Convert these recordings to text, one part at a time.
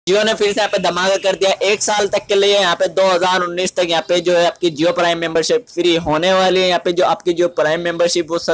जियो ने फिर से यहाँ पे धमाका कर दिया। एक साल तक के लिए यहाँ पे 2019 तक यहाँ पे जो है आपकी जियो प्राइम मेंबरशिप फ्री होने वाली है। यहाँ पे जो आपकी जो प्राइम मेंबरशिप वो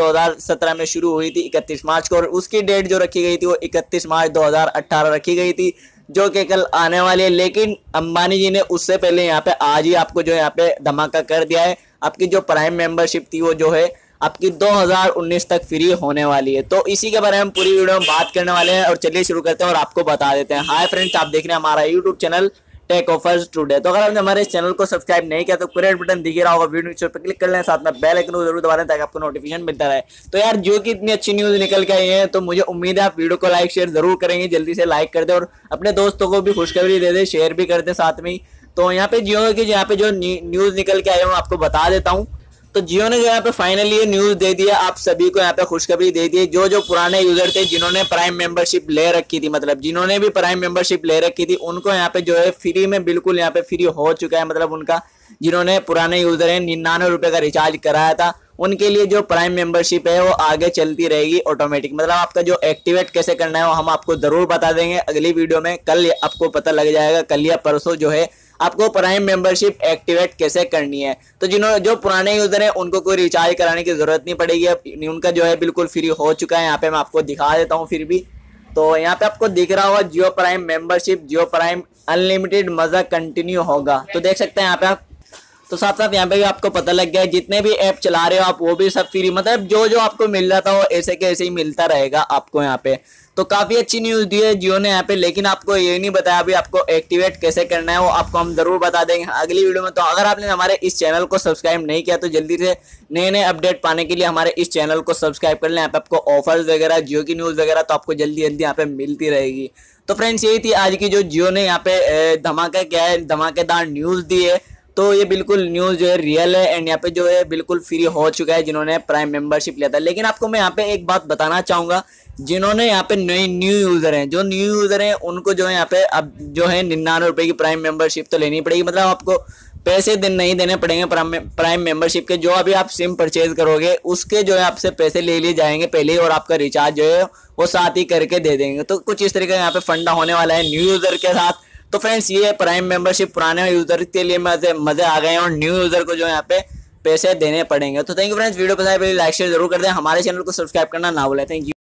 2017 में शुरू हुई थी 31 मार्च को, और उसकी डेट जो रखी गई थी वो 31 मार्च 2018 रखी गई थी, जो कि कल आने वाली है। लेकिन अंबानी जी ने उससे पहले यहाँ पे आज ही आपको जो है यहाँ पे धमाका कर दिया है। आपकी जो प्राइम मेंबरशिप थी वो जो है आपकी 2019 तक फ्री होने वाली है। तो इसी के बारे में हम पूरी वीडियो में बात करने वाले हैं, और चलिए शुरू करते हैं और आपको बता देते हैं। हाय फ्रेंड्स, आप देख रहे हैं हमारा YouTube channel Tech Offers Today. तो अगर आपने हमारे इस चैनल को सब्सक्राइब नहीं किया तो रेड बटन दिख रहा होगा, वीडियो पर क्लिक कर लें, साथ में बेल आइकन को जरूर दबा लें ताकि आपको नोटिफिकेशन मिलता रहे। तो यार जियो की इतनी अच्छी न्यूज निकल के आई है, तो मुझे उम्मीद है आप वीडियो को लाइक शेयर जरूर करेंगे। जल्दी से लाइक कर दे और अपने दोस्तों को भी खुशखबरी दे दे, शेयर भी कर दे साथ में। तो यहाँ पे जियो की यहाँ पे जो न्यूज निकल के आई है मैं आपको बता देता हूँ। तो जियो ने जो यहाँ पे फाइनली ये न्यूज दे दिया, आप सभी को यहाँ पे खुशखबरी दे दी है। जो पुराने यूजर थे जिन्होंने प्राइम मेंबरशिप ले रखी थी, मतलब जिन्होंने भी प्राइम मेंबरशिप ले रखी थी, उनको यहाँ पे जो है फ्री में बिल्कुल यहाँ पे फ्री हो चुका है। मतलब उनका जिन्होंने पुराने यूजर है 99 रुपए का रिचार्ज कराया था, उनके लिए जो प्राइम मेंबरशिप है वो आगे चलती रहेगी ऑटोमेटिक। मतलब आपका जो एक्टिवेट कैसे करना है वो हम आपको जरूर बता देंगे अगली वीडियो में। कल आपको पता लग जाएगा, कल या परसों जो है आपको प्राइम मेंबरशिप एक्टिवेट कैसे करनी है। तो जो पुराने यूजर हैं उनको कोई रिचार्ज कराने की जरूरत नहीं पड़ेगी, अब उनका जो है बिल्कुल फ्री हो चुका है। यहाँ पे मैं आपको दिखा देता हूँ फिर भी। तो यहाँ पे आपको दिख रहा होगा Jio Prime membership, Jio Prime unlimited मजा कंटिन्यू होगा। तो देख सकते हैं यहाँ पे आप। तो साथ साथ यहाँ पे भी आपको पता लग गया है जितने भी ऐप चला रहे हो आप वो भी सब फ्री, मतलब जो आपको मिल रहा था वो ऐसे के ऐसे ही मिलता रहेगा आपको यहाँ पे। तो काफी अच्छी न्यूज दी है जियो ने यहाँ पे, लेकिन आपको ये नहीं बताया अभी आपको एक्टिवेट कैसे करना है, वो आपको हम जरूर बता देंगे अगली वीडियो में। तो अगर आपने हमारे इस चैनल को सब्सक्राइब नहीं किया तो जल्दी से नए नए अपडेट पाने के लिए हमारे इस चैनल को सब्सक्राइब कर लें। यहाँ पे आपको ऑफर्स वगैरह, जियो की न्यूज वगैरह तो आपको जल्दी जल्दी यहाँ पे मिलती रहेगी। तो फ्रेंड्स यही थी आज की जो जियो ने यहाँ पे धमाका क्या है, धमाकेदार न्यूज दी है। तो ये बिल्कुल न्यूज जो है रियल है, एंड यहाँ पे जो है बिल्कुल फ्री हो चुका है जिन्होंने प्राइम मेंबरशिप लिया था। लेकिन आपको मैं यहाँ पे एक बात बताना चाहूंगा, जिन्होंने यहाँ पे न्यू यूजर हैं, जो न्यू यूजर हैं उनको जो है यहाँ पे अब जो है 99 रुपए की प्राइम मेंबरशिप तो लेनी पड़ेगी। मतलब आपको पैसे नहीं देने पड़ेंगे प्राइम मेंबरशिप के। जो अभी आप सिम परचेज करोगे उसके जो है आपसे पैसे ले लिए जाएंगे पहले ही, और आपका रिचार्ज जो है वो साथ ही करके दे देंगे। तो कुछ इस तरीके का यहाँ पे फंडा होने वाला है न्यू यूजर के साथ। तो फ्रेंड्स ये प्राइम मेंबरशिप पुराने यूजर के लिए मजे आ गए हैं, और न्यू यूजर को जो यहाँ पे पैसे देने पड़ेंगे। तो थैंक यू फ्रेंड्स, वीडियो पसंद आए लाइक शेयर जरूर कर दें, हमारे चैनल को सब्सक्राइब करना ना भूलें। Thank you.